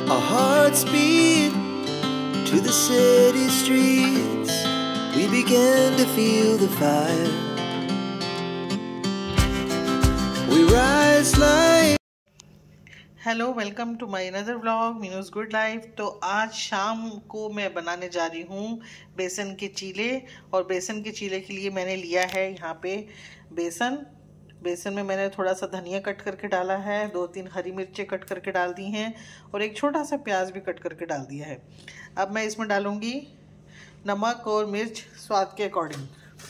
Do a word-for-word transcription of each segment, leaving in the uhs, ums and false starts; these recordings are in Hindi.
Our hearts beat to the city streets. We began to feel the fire. We rise like hello, welcome to my another vlog Meenu's good life. तो आज शाम को मैं बनाने जा रही हूँ बेसन के चीले। और बेसन के चीले के लिए मैंने लिया है यहाँ पे बेसन। बेसन में मैंने थोड़ा सा धनिया कट करके डाला है, दो तीन हरी मिर्चें कट करके डाल दी हैं और एक छोटा सा प्याज भी कट करके डाल दिया है। अब मैं इसमें डालूँगी नमक और मिर्च स्वाद के अकॉर्डिंग।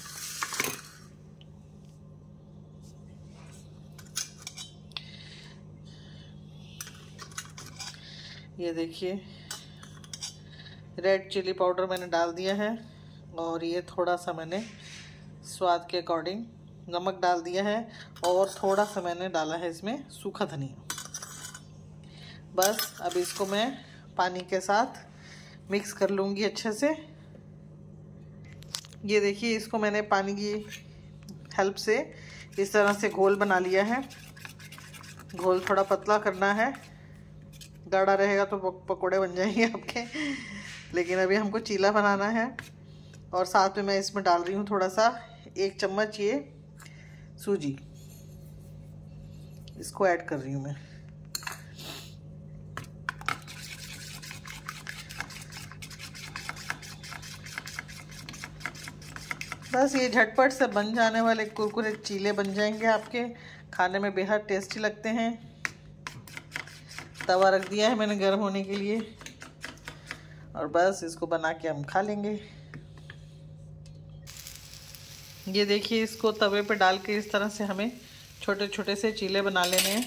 ये देखिए रेड चिली पाउडर मैंने डाल दिया है और ये थोड़ा सा मैंने स्वाद के अकॉर्डिंग नमक डाल दिया है और थोड़ा सा मैंने डाला है इसमें सूखा धनिया। बस अब इसको मैं पानी के साथ मिक्स कर लूँगी अच्छे से। ये देखिए इसको मैंने पानी की हेल्प से इस तरह से घोल बना लिया है। घोल थोड़ा पतला करना है, गाढ़ा रहेगा तो पकोड़े बन जाएंगे आपके, लेकिन अभी हमको चीला बनाना है। और साथ में मैं इसमें डाल रही हूँ थोड़ा सा एक चम्मच ये सूजी, इसको ऐड कर रही हूँ मैं। बस ये झटपट से बन जाने वाले कुरकुरे चीले बन जाएंगे आपके, खाने में बेहद टेस्टी लगते हैं। तवा रख दिया है मैंने गर्म होने के लिए और बस इसको बना के हम खा लेंगे। ये देखिए इसको तवे पे डाल के इस तरह से हमें छोटे छोटे से चीले बना लेने हैं।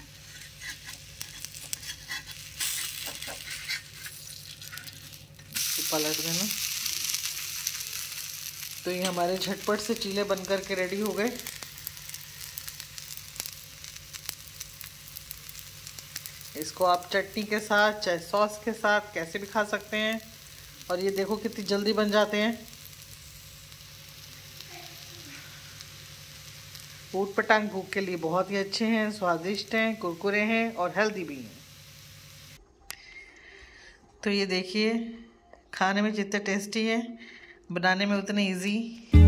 पलट देना। तो ये हमारे झटपट से चीले बन करके रेडी हो गए। इसको आप चटनी के साथ चाहे सॉस के साथ कैसे भी खा सकते हैं। और ये देखो कितनी जल्दी बन जाते हैं। ऊट पटांग भूख के लिए बहुत ही अच्छे हैं, स्वादिष्ट हैं, कुरकुरे हैं और हेल्दी भी हैं। तो ये देखिए खाने में जितने टेस्टी है, बनाने में उतने इजी।